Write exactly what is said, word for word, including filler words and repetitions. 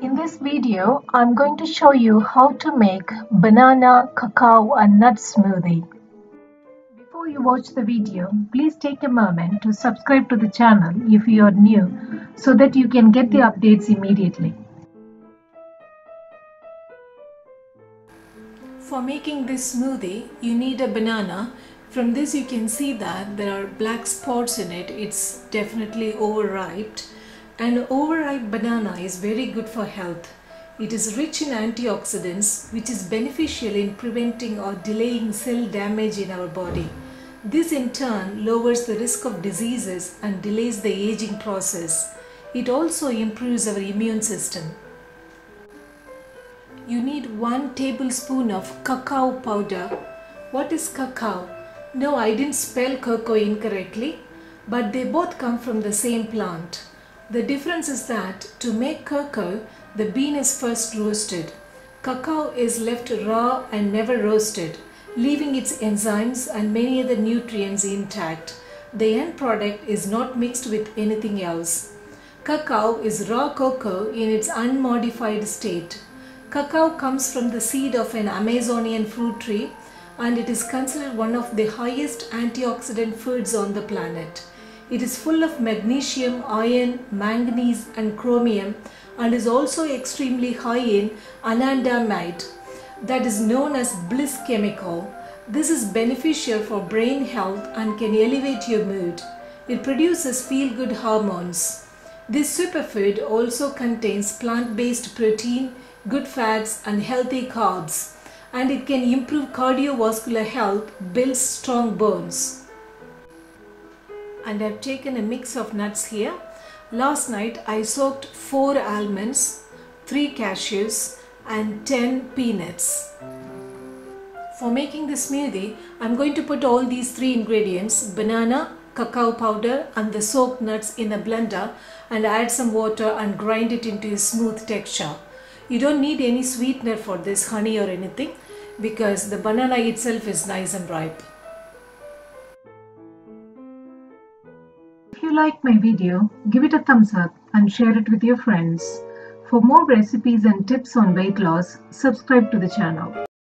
In this video, I'm going to show you how to make banana, cacao and nut smoothie. Before you watch the video, please take a moment to subscribe to the channel if you are new so that you can get the updates immediately. For making this smoothie, you need a banana. From this you can see that there are black spots in it. It's definitely overripe. An overripe banana is very good for health. It is rich in antioxidants, which is beneficial in preventing or delaying cell damage in our body. This in turn lowers the risk of diseases and delays the aging process. It also improves our immune system. You need one tablespoon of cacao powder. What is cacao? No, I didn't spell cocoa incorrectly, but they both come from the same plant. The difference is that to make cacao, the bean is first roasted. Cacao is left raw and never roasted, leaving its enzymes and many other nutrients intact. The end product is not mixed with anything else. Cacao is raw cocoa in its unmodified state. Cacao comes from the seed of an Amazonian fruit tree, and it is considered one of the highest antioxidant foods on the planet. It is full of magnesium, iron, manganese and chromium, and is also extremely high in anandamide, that is known as bliss chemical. This is beneficial for brain health and can elevate your mood. It produces feel-good hormones. This superfood also contains plant-based protein, good fats and healthy carbs, and it can improve cardiovascular health, build strong bones. And I've taken a mix of nuts here. Last night I soaked four almonds, three cashews and ten peanuts. For making the smoothie, I'm going to put all these three ingredients, banana, cacao powder and the soaked nuts in a blender and add some water and grind it into a smooth texture. You don't need any sweetener for this, honey or anything, because the banana itself is nice and ripe. If you like my video, give it a thumbs up and share it with your friends. For more recipes and tips on weight loss, subscribe to the channel.